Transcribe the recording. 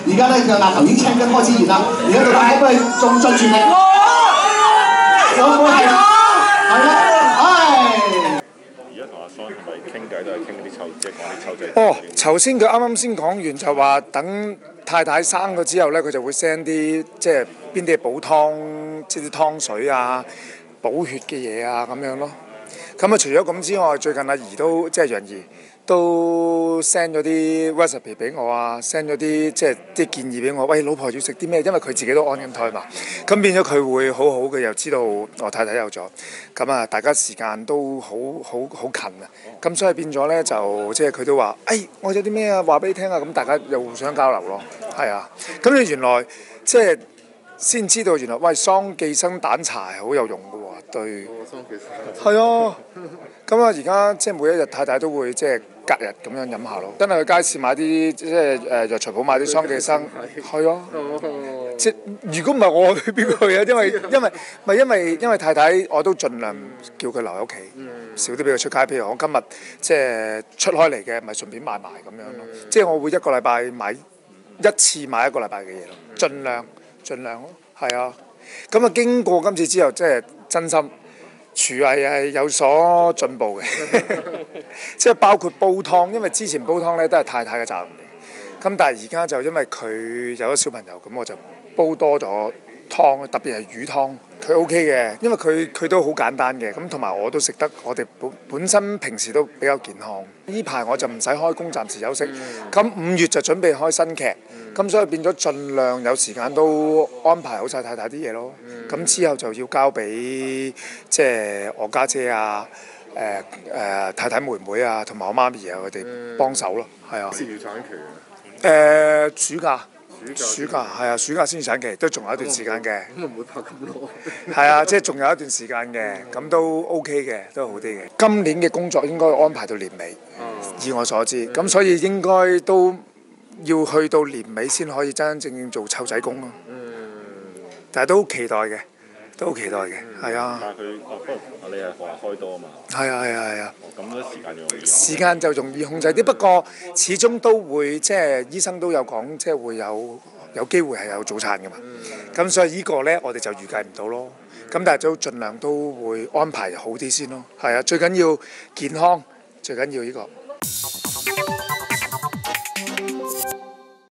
而家咧個額頭已經青筋開始熱啦，而家到底可唔可以盡全力？有冇係啦？ 而家同阿 Son 係咪傾偈都係傾啲湊，即係講啲湊仔？ 哦，頭先佢啱先講完就話等太太生咗之後咧，佢就會 send 啲即係邊啲補湯，即係啲湯水啊、補血嘅嘢啊咁樣咯。咁啊，除咗咁之外，最近阿姨都即係楊怡都 send 咗啲 recipe 俾我啊 ，send 咗啲即係啲建議俾我。喂，老婆要食啲咩？因為佢自己都安緊胎嘛，咁變咗佢會好好嘅，又知道我太太有咗，咁啊大家時間都好近啊，咁所以變咗咧就即係佢都話，我有啲咩啊話俾你聽啊，咁大家又互相交流咯，係啊，咁你原來即係先知道原來喂桑寄生蛋茶係好有用嘅喎，對，係啊，咁啊而家即係每一日太太都會即係隔日咁樣飲下咯，真係去街市買啲即係藥材鋪買啲桑寄生，係啊，即係如果唔係我去邊個去啊？因為太太我都盡量叫佢留喺屋企，少啲俾佢出街。譬如我今日即係出開嚟嘅，咪順便買埋咁樣咯。即係我會一個禮拜買一次買一個禮拜嘅嘢咯，盡量咯，係啊。咁啊經過今次之後，即係真心廚藝係有所進步嘅，即係包括煲湯，因為之前煲湯咧都係太太嘅責任嚟。咁但係而家就因為佢有咗小朋友，咁我就煲多咗湯，特別係魚湯，佢 OK 嘅，因為佢都好簡單嘅，咁同埋我都食得，我哋本身平時都比較健康。呢排我就唔使開工，暫時休息。咁5月就準備開新劇，咁所以變咗盡量有時間都安排好晒太太啲嘢咯。咁之後就要交俾即係我家姐啊、太太妹妹啊，同埋我媽咪啊佢哋幫手咯，係啊。 先要產期暑假係啊，暑假先至產期，都仲有一段時間嘅。 咁唔會拍咁耐。 係啊，即係仲有一段時間嘅，咁都 OK 嘅，都好啲嘅。今年嘅工作應該安排到年尾，以我所知，咁所以應該都要去到年尾先可以真真正正做湊仔工咯。但係都好期待嘅，係啊。 但係佢不過你係話開多啊嘛。 係啊。 咁多時間用。 時間就容易控制啲，不過始終都會即係醫生都有講，即係會有機會係有早產㗎嘛。咁所以呢個呢，我哋就預計唔到咯。咁但係都盡量都會安排好啲先咯。係啊，最緊要健康，最緊要呢個。